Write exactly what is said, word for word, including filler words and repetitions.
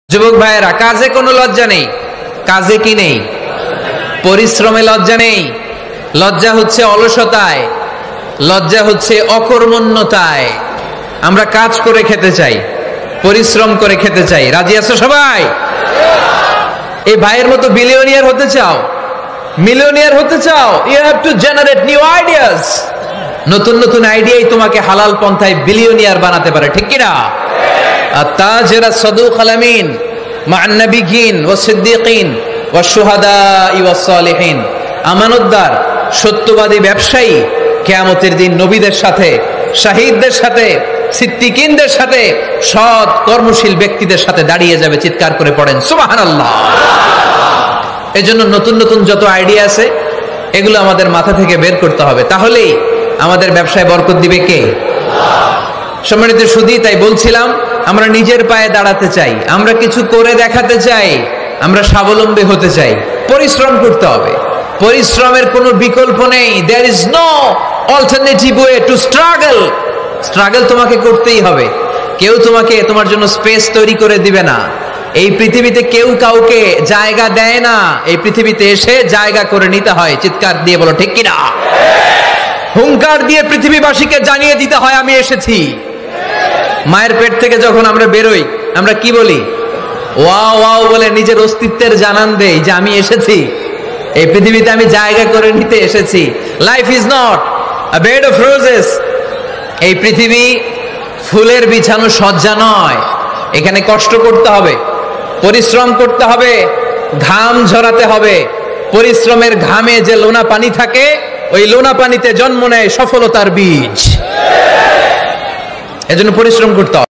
যুবক ভাইয়েরা, কাজে কোনো লজ্জা নেই। কাজে কি নেই? পরিশ্রমে লজ্জা নেই। লজ্জা হচ্ছে অলসতায়, লজ্জা হচ্ছে অকর্মণ্যতায়। আমরা কাজ করে খেতে চাই, পরিশ্রম করে খেতে চাই। রাজি আছো সবাই? এই ভাইয়ের মতো বিলিয়নিয়ার হতে চাও, মিলিয়নিয়ার হতে চাও, you have to generate new ideas. নতুন নতুন আইডিয়াই তোমাকে হালাল পন্থায় বিলিয়নিয়ার বানাতে পারে, ঠিক কিনা? আত-তাজিরা সাদুক আল-আমিন মা'আন নাবিয়্যিন ওয়াস সিদ্দীকিন ওয়াশ শুহাদা'i ওয়াস সালিহিন। আমানতদার, সত্যবাদী ব্যবসায়ী কিয়ামতের দিন নবীদের সাথে, শাহীদদের সাথে, সিদ্দীকিনদের সাথে, সৎ কর্মশীল ব্যক্তিদের সাথে দাঁড়িয়ে যাবে। চিৎকার করে পড়েন সুবহানাল্লাহ। এজন্য নতুন নতুন যত আইডিয়া আছে এগুলো আমাদের মাথা থেকে বের করতে হবে, তাহলেই আমাদের ব্যবসায় বরকত দিবে কে? সম্মানিত সুধী, তাই বলছিলাম আমরা নিজের পায়ে দাঁড়াতে চাই, আমরা কিছু করে দেখাতে চাই, আমরা স্বাবলম্বী হতে চাই। পরিশ্রম করতে হবে, পরিশ্রমের কোনো বিকল্প নেই। There is no alternative way to struggle. Struggle তোমাকে করতেই হবে। কেউ তোমাকে তোমার জন্য স্পেস তৈরি করে দিবে না। এই পৃথিবীতে কেউ কাউকে জায়গা দেয় না, এই পৃথিবীতে এসে জায়গা করে নিতে হয়। চিৎকার দিয়ে বলো ঠিক কিনা? হুঙ্কার দিয়ে পৃথিবীবাসীকে জানিয়ে দিতে হয় আমি এসেছি। মায়ের পেট থেকে যখন আমরা বেরোই, আমরা কি বলি? ওয়াও ওয়াও বলে নিজের অস্তিত্বের জানান দেই যে আমি এসেছি, এই পৃথিবীতে আমি জায়গা করে নিতে এসেছি। Life is not a bed of roses. এই পৃথিবী ফুলের বিছানো সজ্জা নয়। এখানে কষ্ট করতে হবে, পরিশ্রম করতে হবে, ঘাম ঝরাতে হবে। পরিশ্রমের ঘামে যে লোনা পানি থাকে, ওই লোনা পানিতে জন্ম নেয় সফলতার বীজ। এজন্য পরিশ্রম করতে হবে।